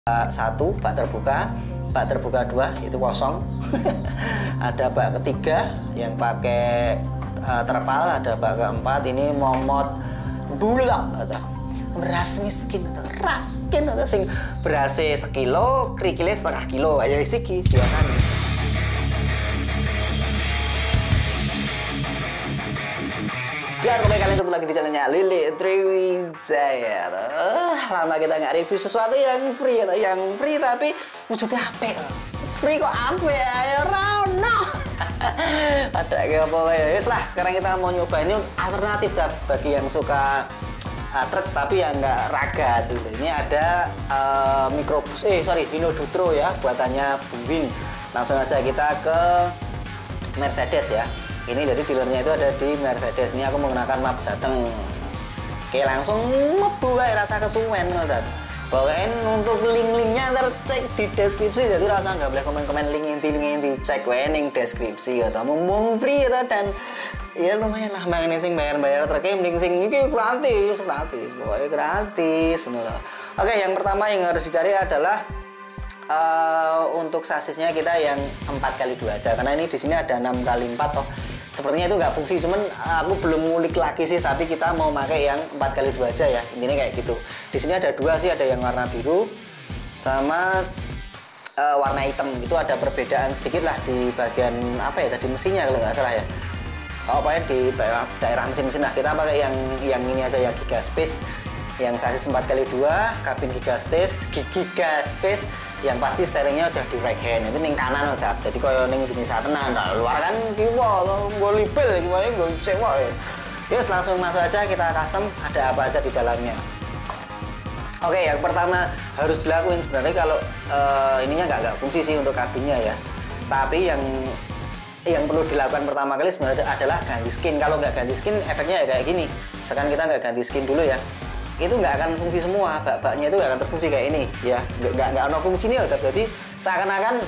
Satu bak terbuka 2 itu kosong. Ada bak ketiga yang pakai terpal, ada bak keempat ini momot bulak atau beras miskin atau raskin atau sing berase sekilo, krikile setengah kilo ayo siki biasanya. Dan kembali kalian ketemu lagi di channelnya Lili Triwijaya. Lama kita nggak review sesuatu yang free atau yang free tapi wujudnya apa? Free kok apa ya? Rano. Ada kayak apa ya? Yes lah. Sekarang kita mau nyoba ini alternatif bagi yang suka truk tapi yang nggak raga dulu. Ini ada Microbus, Hinodutro ya, buatannya Bumwin. Langsung aja kita ke Mercedes ya. Ini jadi dealernya itu ada di Mercedes. Ini aku menggunakan map Jateng. Oke, langsung mebu ae rasa kesuwen ngoten. Pokoknya untuk link-linknya ntar cek di deskripsi. Jadi rasa nggak boleh komen-komen link inti cek ning deskripsi atau mumpung free atau dan ya lumayan lah main sing bayar terkemling sing iki gratis. Pokoknya gratis ngono. Oke, yang pertama yang harus dicari adalah untuk sasisnya kita yang 4x2 aja karena ini di sini ada 6x4 toh. Sepertinya itu nggak fungsi, cuman aku belum ngulik lagi sih, tapi kita mau pakai yang 4x2 aja ya. Intinya kayak gitu. Di sini ada dua sih, ada yang warna biru sama warna hitam. Itu ada perbedaan sedikit lah di bagian apa ya tadi mesinnya kalau nggak salah ya. Pokoknya di daerah mesin-mesin lah kita pakai yang ini aja yang Giga Space. Yang sasis 4x2, kabin Giga Space, yang pasti steeringnya udah di right hand, itu ning kanan udah. Jadi kalau ning gini saat tenan, luar kan kiwa, gue libel, gimana gue sewa ya. Yus langsung masuk aja kita custom, ada apa aja di dalamnya. Oke, yang pertama harus dilakuin sebenarnya kalau ininya nggak fungsi sih untuk kabinnya ya. Tapi yang perlu dilakukan pertama kali sebenarnya adalah ganti skin. Kalau nggak ganti skin, efeknya ya kayak gini. Sekarang kita nggak ganti skin dulu ya. Itu nggak akan fungsi semua, bak-baknya itu nggak akan terfungsi kayak ini ya, nggak ada fungsi ini ya, berarti seakan-akan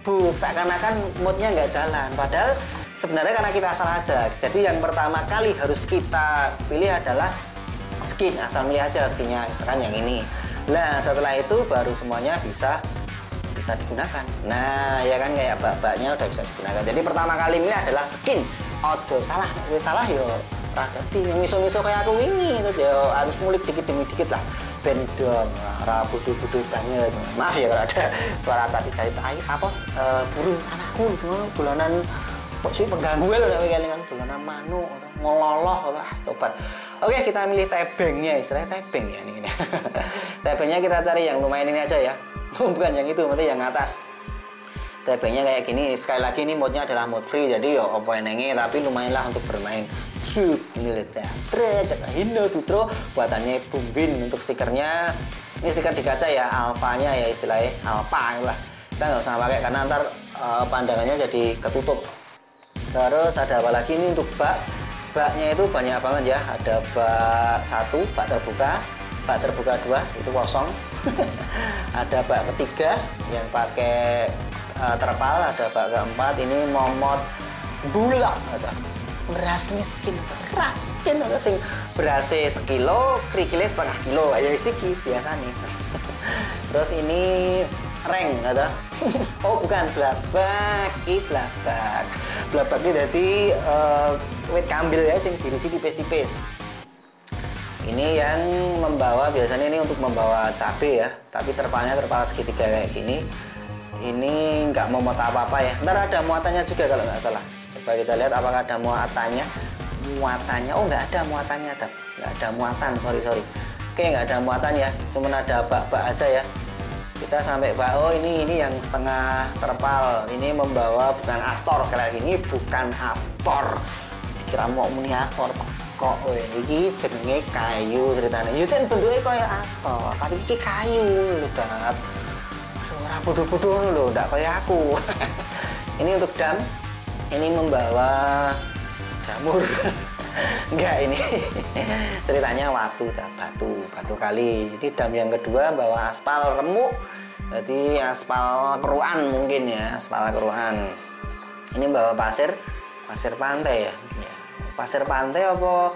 moodnya nggak jalan, padahal sebenarnya karena kita asal aja. Jadi yang pertama kali harus kita pilih adalah skin, asal milih aja skinnya, misalkan yang ini. Nah setelah itu baru semuanya bisa digunakan. Nah ya kan kayak bak-baknya udah bisa digunakan. Jadi pertama kali milih adalah skin. Ojo salah, yo tadi yang miso kayak aku ini itu ya harus mulik dikit demi dikit lah bendon budu banget. Maaf ya kalau ada suara caci-caci burung anakku bulanan kok sih pengganggu loh dengan bulanan manu atau ngololoh atau tobat. Oke, kita milih tebengnya, istilahnya tebeng ya ini. Tebengnya kita cari yang lumayan ini aja ya. Bukan yang itu, nanti yang atas. Tebengnya kayak gini. Sekali lagi ini modnya adalah mod free, jadi ya opo enenge tapi lumayan lah untuk bermain. Ini lihat ya, Hinodutro buatannya Bumwin. Untuk stikernya ini stiker di kaca ya, alfanya ya istilahnya alfa lah. Kita nggak usah pakai karena ntar pandangannya jadi ketutup. Terus ada apa lagi ini untuk baknya itu banyak banget ya. Ada bak 1 bak terbuka 2 itu kosong. Ada bak ketiga yang pakai terpal, ada bak keempat ini momot bulak atau beras miskin, raskin atau sing berase sekilo, krikile setengah kilo ayo siki biasanya. Terus ini reng atau bukan blabak ini jadi wit kambil ya sing dirisi tipis-tipis. Ini yang membawa biasanya ini untuk membawa cabai ya, tapi terpalnya terpal segitiga kayak gini. Ini nggak mau muat apa-apa ya, ntar ada muatannya juga kalau nggak salah. Coba kita lihat apakah ada muatannya. Oh nggak ada muatannya, nggak ada muatan, sorry. Oke, nggak ada muatan ya, cuman ada bak aja ya. Kita sampai bak, ini yang setengah terpal. Ini membawa bukan Astor, sekali lagi ini bukan Astor. Kira mau muni Astor kok ini jenenge kayu ceritanya. Ya jen bentuknya kayak Astor, tapi ini kayu lho, Dap. Ora bodoh-bodoh lho, ndak kayak aku. Ini untuk dam. Ini membawa jamur. Enggak, ini ceritanya batu kali. Ini dam yang kedua bawa aspal remuk. Jadi aspal keruan mungkin ya, aspal keruan. Ini bawa pasir pantai ya. Pasir pantai apa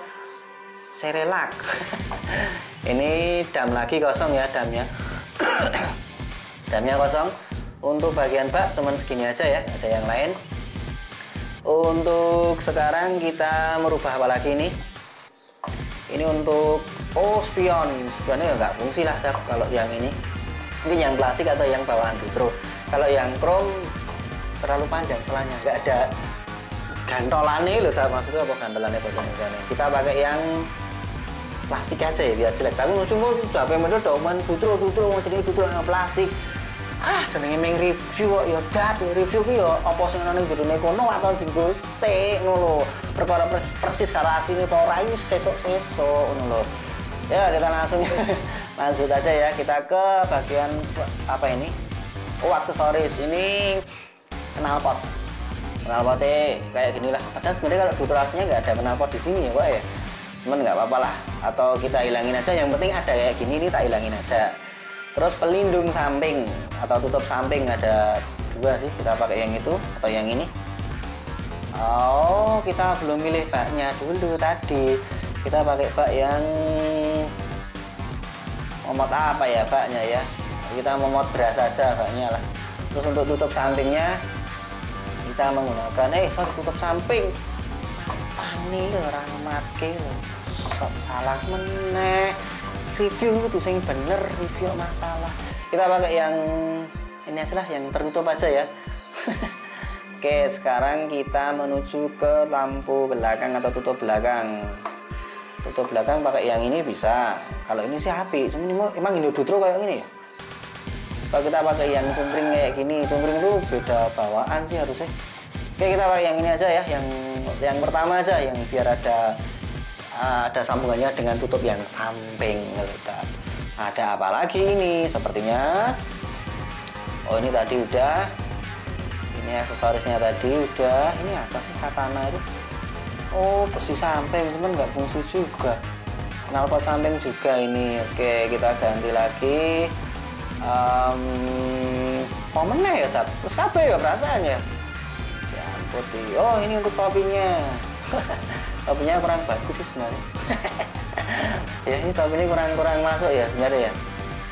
serelak. Ini dam lagi kosong ya damnya. damnya kosong. Untuk bagian bak cuman segini aja ya, ada yang lain. Untuk sekarang kita merubah apa lagi nih? Ini untuk spionnya nggak fungsi lah kalau yang ini. Mungkin yang plastik atau yang bawaan Butro. Kalau yang chrome terlalu panjang celahnya, nggak ada gantolannya loh. Maksudnya apa gantolannya bahasa Indonesia? Kita pakai yang plastik aja ya biar jelek. Tapi musuh capek menurut doman Butro mau jadi Butro yang plastik. Jenenge meng review kok ya dap review ki ya apa sing ana ning jerone kono atau dienggo sik ngono lho. Perkara persis karo asline apa ora iku sesuk-sesuk ngono lho. Ya, kita langsung lanjut aja ya. Kita ke bagian apa ini? Aksesoris. Ini knalpot. Knalpotnya kayak gini lah. Padahal sebenarnya kalau Butro aslinya nggak ada knalpot di sini ya kok ya. Cuman nggak apa-apa lah. Atau kita hilangin aja. Yang penting ada kayak gini, ini tak hilangin aja. Terus pelindung samping atau tutup samping ada 2 sih, kita pakai yang itu atau yang ini. Kita belum milih baknya dulu tadi. Kita pakai bak yang momot apa ya baknya ya. Kita momot beras saja baknya lah. Terus untuk tutup sampingnya kita menggunakan tutup samping. Tani orang matke loh. Salah meneh. Review itu sing bener, review masalah. Kita pakai yang ini aja lah, yang tertutup aja ya. Oke, sekarang kita menuju ke lampu belakang atau tutup belakang. Tutup belakang pakai yang ini bisa. Kalau ini sih HP, emang ini Butro kayak gini ya. Kalau kita pakai yang sumpring kayak gini, sumpring itu beda bawaan sih harusnya. Oke, kita pakai yang ini aja ya, yang pertama aja, yang biar ada sambungannya dengan tutup yang samping. Ada apa lagi ini? Sepertinya ini tadi udah, ini aksesorisnya tadi udah. Ini apa sih katana itu? Besi samping, cuman nggak fungsi juga. Knalpot samping juga ini. Oke, kita ganti lagi. Komennya ya tab, terus kabeh ya perasaan ya. Ya putih. Ini untuk topinya. Topinya kurang bagus sih sebenarnya. Ya ini topinya kurang masuk ya sebenarnya ya.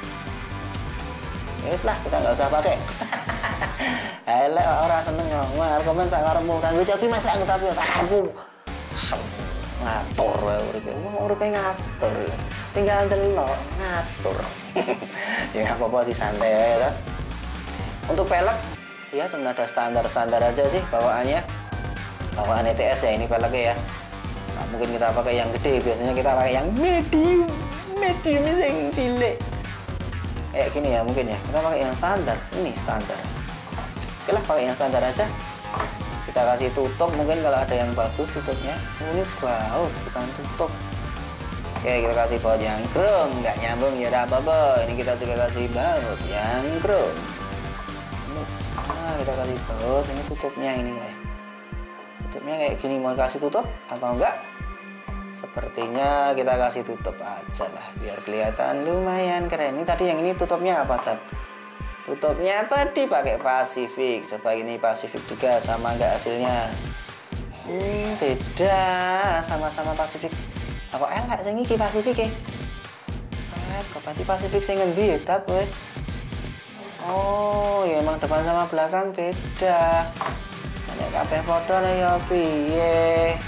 Ya wis lah, kita nggak usah pakai. Elek orang seneng ngomong komen sakarepmu kanggo topi Mas aku topi sakarepmu. Ngatur wae uripe. Wong uripe ngatur. Tinggal delok ngatur. Ya nggak apa-apa sih, santai ya. Untuk pelek ya cuma ada standar aja sih bawaannya. Bawaan ETS ya ini peleknya ya. Mungkin kita pakai yang gede, biasanya kita pakai yang medium yang cilik kayak gini ya mungkin ya. Kita pakai yang standar, ini standar. Oke lah, pakai yang standar aja. Kita kasih tutup, mungkin kalau ada yang bagus tutupnya. Ini baut bukan tutup. Oke, kita kasih baut yang chrome, nggak nyambung ya udah apa-apa. Ini kita juga kasih baut yang chrome. Nah, kita kasih baut, ini tutupnya ini guys. Tutupnya kayak gini, mau kasih tutup atau enggak? Sepertinya kita kasih tutup aja lah biar kelihatan lumayan keren. Ini tadi yang ini tutupnya apa tab? Tutupnya tadi pakai Pacific. Coba ini Pacific juga sama enggak hasilnya? Beda, sama-sama Pacific. Apa elek sing iki Pacific ya? Kok berarti Pacific sing ngendi ya tab we? Ya emang depan sama belakang beda. Nek kabeh padha ya piye?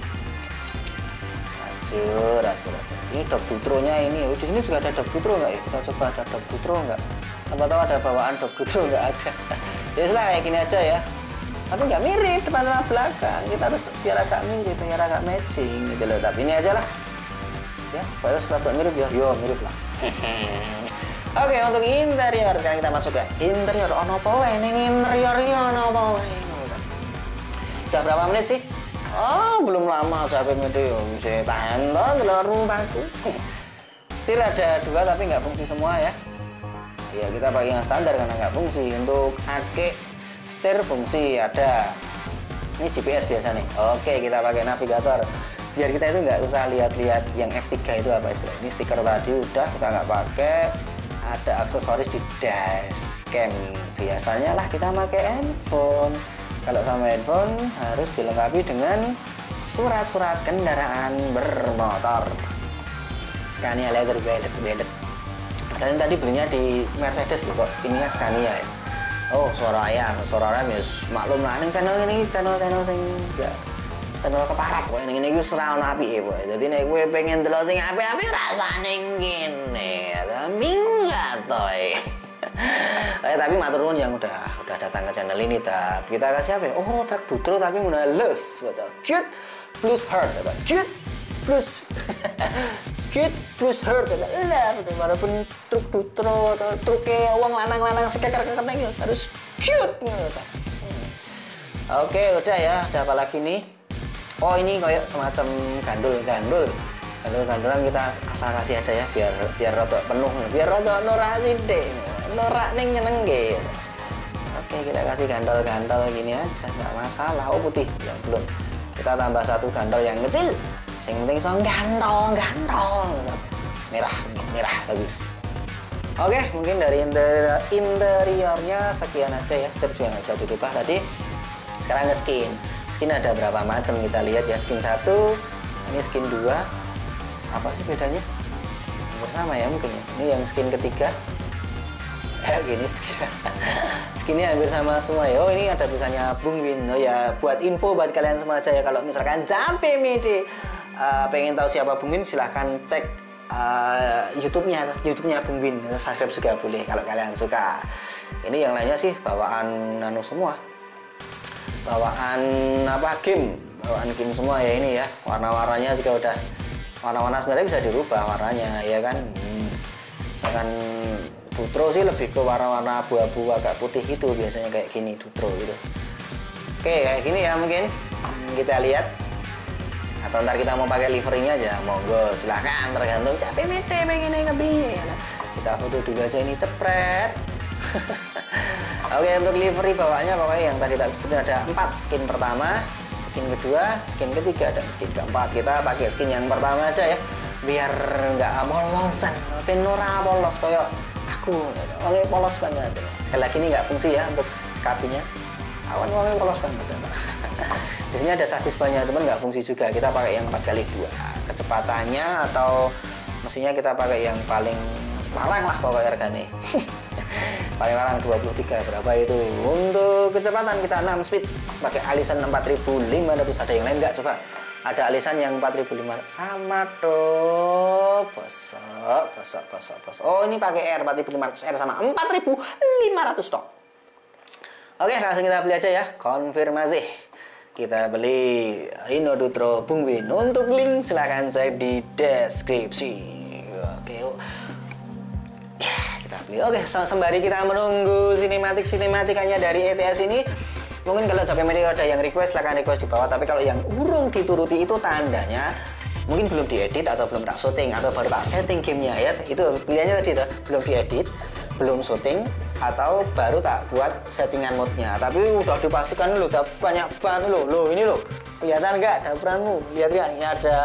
Acur. Ini dop Butronya ini. Di sini juga ada dop Butro nggak ya? Kita coba ada dop Butro nggak? Siapa tahu ada bawaan dop Butro, nggak ada. Ya sudah kayak gini aja ya. Tapi nggak mirip depan sama belakang. Kita harus biar agak mirip, biar agak matching gitu loh. Tapi ini aja lah. Ya, kalau setelah mirip ya, mirip lah. Oke, untuk interior sekarang kita masuk ke interior. Ono apa wae ning interior iki ono apa wae? Udah berapa menit sih? Belum lama sampai video bisa tahan toh di luar rumahku. Setir ada 2 tapi nggak fungsi semua ya. Ya kita pakai yang standar karena nggak fungsi. Untuk ake setir fungsi ada. Ini GPS biasa nih. Oke, kita pakai navigator. Biar kita itu nggak usah lihat-lihat yang F3 itu apa istilah. Ini stiker tadi udah kita nggak pakai. Ada aksesoris di dashcam. Biasanya lah kita pakai handphone. Kalau sama handphone harus dilengkapi dengan surat-surat kendaraan bermotor. Scania leather bellet. Dan tadi belinya di Mercedes gitu kok. Ininya Scania ya. Oh, suara ayam ya maklum lah ning channel channel sing enggak channel keparat kok ini wis ora ono apike kok. Dadi nek kowe pengen delok sing apik-apik rasane ngene. Tapi enggak toy. Tapi matur nuwun yang udah datang ke channel ini kita kasih apa? Oh, truk Butro tapi menggunakan love atau cute plus heart atau cute plus cute plus heart atau love atau walaupun truk Butro atau truknya uang lanang-lanang sekeker-keker harus cute gitu. Oke, udah ya, ada apa lagi nih? Oh, ini kayak semacam gandul-gandulan kita asal kasih aja ya biar rada penuh, biar rada norak sithik. Norak ning nyeneng gitu. Oke, kita kasih gandol gini aja, nggak masalah. Oh, putih ya belum. Kita tambah satu gandol yang kecil. Sing penting so gandol. Merah bagus. Oke, mungkin dari interiornya sekian aja ya. Setir juga nggak bisa dirubah tadi. Sekarang ke skin. Skin ada berapa macam kita lihat ya. Skin 1, ini skin 2. Apa sih bedanya? Bersama ya mungkin ya. Ini yang skin ketiga. Gini skinnya hampir sama semua ya. Oh, ini ada tulisannya Bung Win. Oh ya, buat info buat kalian semua aja ya, kalau misalkan Jampe Mede pengen tahu siapa Bung Win, silahkan cek YouTube-nya Bung Win. Subscribe juga boleh kalau kalian suka. Ini yang lainnya sih bawaan semua. Bawaan game semua ya ini ya. Warna-warnanya juga udah warna-warna sebenarnya bisa dirubah warnanya ya kan. Misalkan Butro sih lebih ke warna-warna abu-abu agak putih gitu biasanya kayak gini Butro gitu. Oke, kayak gini ya mungkin kita lihat. Atau ntar kita mau pakai liverynya aja, monggo silahkan, tergantung Jampe Mede pengennya kepiye. Kita foto dulu aja ini, cepret. Oke, untuk livery bawaannya pokoknya yang tadi tak sebutin ada 4 skin pertama, skin kedua, skin ketiga, dan skin keempat. Kita pakai skin yang pertama aja ya, biar nggak polosan, penora polos koyo aku, oke polos banget. Sekali lagi ini nggak fungsi ya untuk skapinya. Awan wangi polos banget. Di sini ada sasis banyak, cuman nggak fungsi juga. Kita pakai yang 4x2. Kecepatannya atau mesinnya kita pakai yang paling larang lah pokoknya harganya. Paling larang 23 berapa itu. Untuk kecepatan kita 6 speed pakai alisan 4500. Ada yang lain nggak? Coba. Ada alisan yang 4500 sama tuh. Bosok. Oh, ini pakai R 4500 R sama 4500 tok. Oke, langsung kita beli aja ya. Konfirmasi. Kita beli Hino Dutro Bung Win. Untuk link silahkan cek di deskripsi. Oke, yuk. Ya, kita beli. Oke, sembari kita menunggu sinematikanya dari ETS ini, mungkin kalau Jampe Mede ada yang request, silahkan request di bawah. Tapi kalau yang urung dituruti itu tandanya mungkin belum diedit atau belum tak syuting atau baru tak setting gamenya ya. Itu pilihannya tadi itu belum diedit, belum syuting, atau baru tak buat settingan mode-nya. Tapi udah dipastikan lo, udah banyak banget lo. Ini lo, kelihatan nggak dapurmu? Lihat kan, ini ada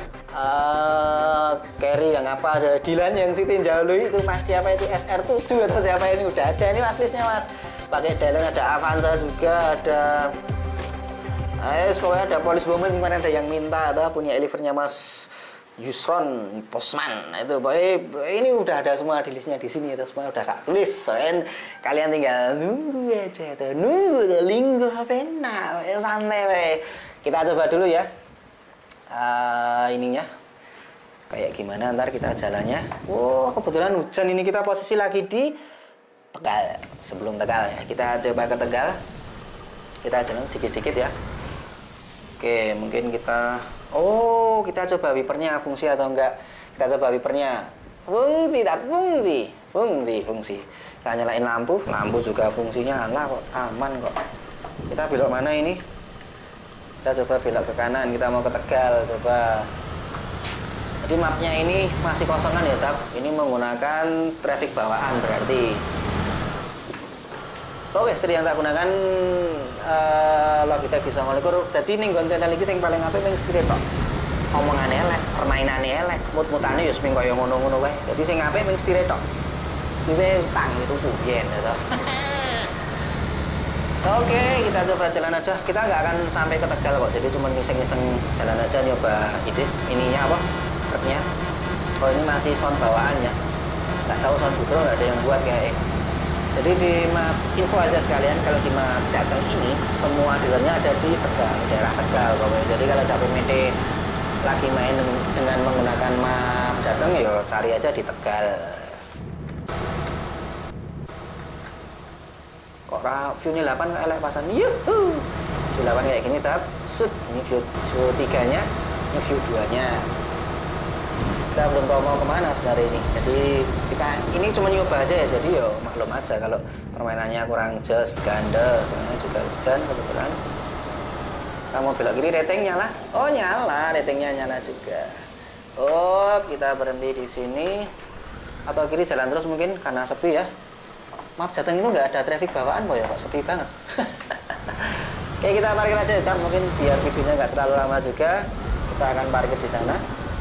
carry yang apa, ada Dilan yang si tinjau itu mas siapa itu SR7 atau siapa ini udah ada. Ini mas listnya mas. Pakai Dilan, ada Avanza juga, ada pokoknya ada Police Woman. Kemarin ada yang minta atau punya elivernya mas Yusron Posman. Nah, itu boy, ini udah ada semua di listnya di sini, itu semua udah tak tulis. Soalnya kalian tinggal nunggu aja tuh, linggo pena santai we. Kita coba dulu ya ininya kayak gimana, ntar kita jalannya. Oh, kebetulan hujan ini, kita posisi lagi di Tegal, sebelum Tegal ya. Kita coba ke Tegal, kita jalan sedikit-sedikit ya. Oke, mungkin kita kita coba wipernya fungsi atau enggak. Kita coba wipernya fungsi. Kita nyalain lampu juga fungsinya kok aman kok. Kita belok mana ini? Kita coba belok ke kanan, kita mau ke Tegal, coba. Jadi mapnya ini masih kosongan ya, Tab. Ini menggunakan traffic bawaan berarti. Oke, setir yang tak gunakan Logitech G9. Jadi ning nggon channel iki sing paling apik ning setir tok. Omongane elek, permainane elek, mut-mutane ya ming kaya ngono-ngono wae. Dadi sing apik ning setir tok. Kuwi tang itu yen to. Oke, kita coba jalan aja. Kita nggak akan sampai ke Tegal kok. Jadi cuma ngiseng-ngiseng jalan aja nyoba ininya apa? Truknya. Oh, ini masih sound bawaan ya. Kita nggak tahu sound butro, nggak ada yang buat kayak. Jadi di map info aja sekalian, kalau di map Jateng ini semua dealernya ada di Tegal, daerah Tegal pokoknya. Jadi kalau Capek Mede lagi main dengan menggunakan map Jateng, ya cari aja di Tegal. Kok view ini 8 kok elek pasan. Yuhu. View 8 kayak gini tab. Sud. Ini view 3-nya, ini view 2-nya. Kita belum tahu mau kemana sebenarnya ini, jadi kita ini cuma nyoba aja ya, jadi yo maklum aja kalau permainannya kurang jos, ganda, soalnya juga hujan kebetulan. Kita mau belok kiri, rating nyala. Oh nyala, ratingnya nyala juga. Oh kita berhenti di sini atau kiri jalan terus mungkin karena sepi ya. Maaf Jateng itu nggak ada traffic bawaan kok ya, kok sepi banget. Oke kita parkir aja ya, mungkin biar videonya nggak terlalu lama juga. Kita akan parkir di sana.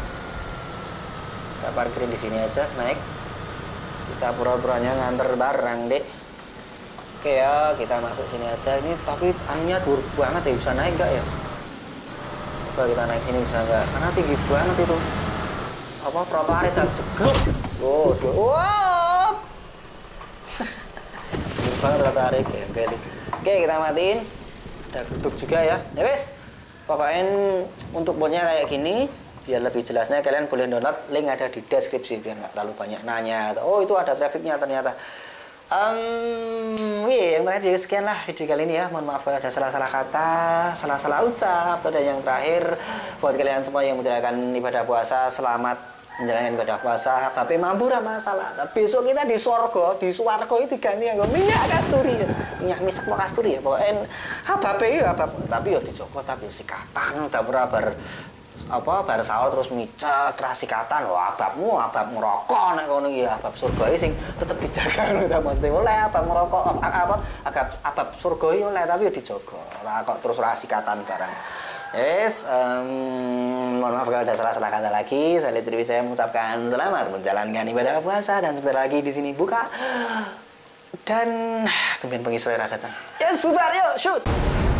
Kita parkirin di sini aja, naik. Kita pura-puranya nganter barang, Dek. Oke ya, kita masuk sini aja. Ini tapi anunya dur banget ya, bisa naik nggak ya? Coba kita naik sini bisa nggak? Karena tinggi banget itu. Apa trotoar itu jegluk. Oh, wow. Tinggi banget trotoar ini. Oke, kita matiin. Ada duduk juga ya. Ya wes. Pokoknya untuk modnya kayak gini. Biar lebih jelasnya kalian boleh download, link ada di deskripsi biar nggak terlalu banyak nanya. Oh itu ada trafficnya ternyata. Yang terakhir sekian lah video kali ini ya. Mohon maaf kalau ada salah-salah kata, salah-salah ucap. Atau ada yang terakhir buat kalian semua yang menjalankan ibadah puasa, selamat menjalankan ibadah puasa. Bapak mampu masalah. Besok kita di sorgo, di suwargo itu diganti yang minyak kasturi, minyak misak mau kasturi ya. Pokoknya tapi ya dicoba tapi sikatan udah berabar bar sahur terus micet rasikatan abab ngerokok nek ngono iki abab surga sing tetep dijaga lho ta maksudnya oleh abab ngerokok abab surga oleh tapi ya dijaga ora kok terus rasikatan barang. Yes, mohon maaf kalau ada salah-salah kata lagi. Saya Triwijaya mengucapkan selamat menjalankan ibadah puasa dan sebentar lagi di sini buka dan tumben pengisi sore datang. Yes, bubar yuk, shoot.